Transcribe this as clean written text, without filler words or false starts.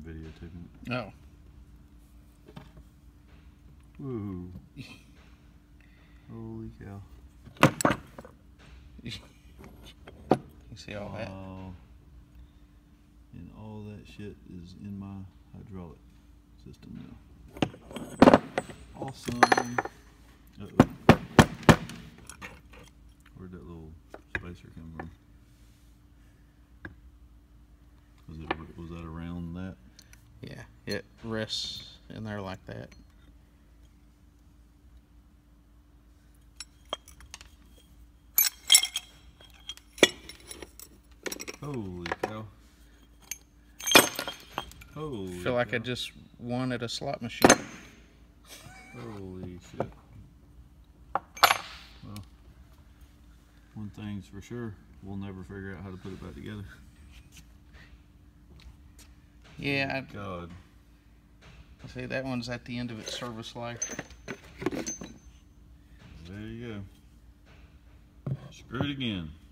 videotaping it. Oh. Woo. Holy cow. You see all that? And all that shit is in my hydraulic system now. Awesome. Uh-oh. Where'd that little spacer come from? Was that around that? Yeah, it rests in there like that. Holy cow. Holy I feel like cow. I just won at a slot machine. Holy shit. Well, one thing's for sure, we'll never figure out how to put it back together. Yeah, God. I see that one's at the end of its service life. There you go. Screwed again.